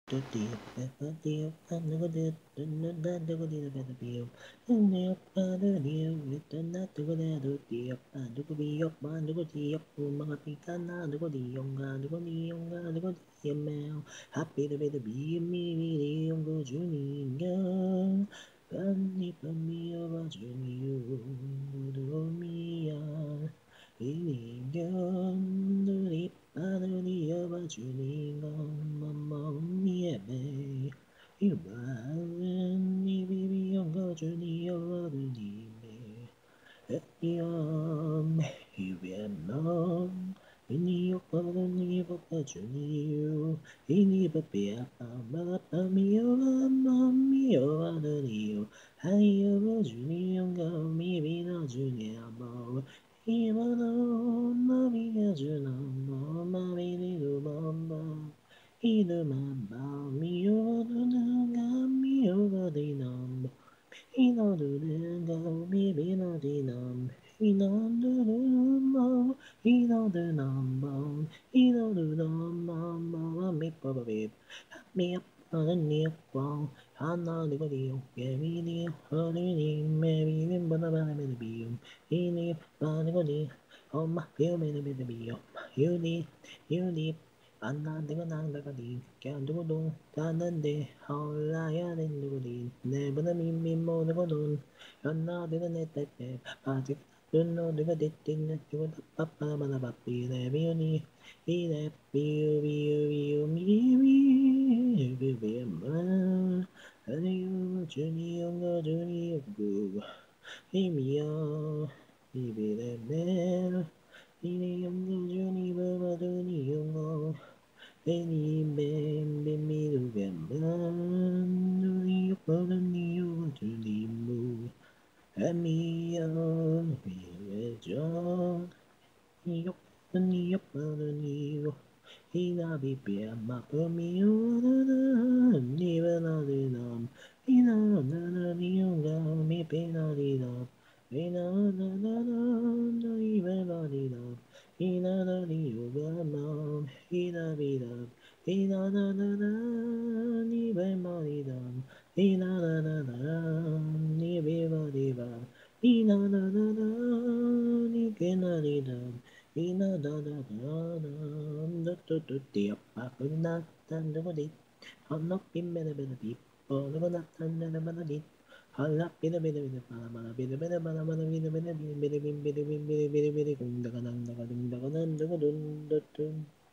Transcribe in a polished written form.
Happy to be the bee me go Juninga Pani Pani over Junio Mia Iningan Duri Padani over Juninga Mamma Mia Bay You buy me baby younger Junio Dime Yum, Vietnam, ini apa ni apa juniu, ini apa apa mio mio ada niu, hai apa juniu mi bina juniu mo, imano mami junamo mami ni do mamba, idu mamba mio dunga mio vadinam. Inadunam, Bibinadinam, Inadunam, Inadunam, Inadunam, Mamma Pabib, me up on a near wall, Hana the video, Gavini, Honey, maybe in Banabanabium, Ini, Banagoni, oh my film in a bit of you, you need. Anna dengan nang dagadi kaya dudong tanan de haulaya den dudin ne bana mi mo de godon Anna dengan net patik dunno dengan ditin na jual papa bana papi ne biuni ine biu biu biu mi biu biu ma ayu juni yonga juni yogu imia bibi de mer ini yonga juni baba juni yonga Any man be me to get man to the upon you to the moon. And me on me John. He open the upon you. He not be beer, my per me on even on the numb. He not the young me pain on the numb. He not the even on the numb. He not the yoga mom. He not be the Ina na na na ni be ma di dam. Ina na na na ni be ma di ba. Ina na na na ni ke na di dam. Ina da da da dam. Da da da di pa pa na tan da di. I'm not been better better beep. Oh, never not tan da da da di. Hala bida bida bida bala bala bida bida bala bala bida bida bida bida bida bida bida bida bida bida kum da ka dang da ka dum da ka dum da ka dum da dum.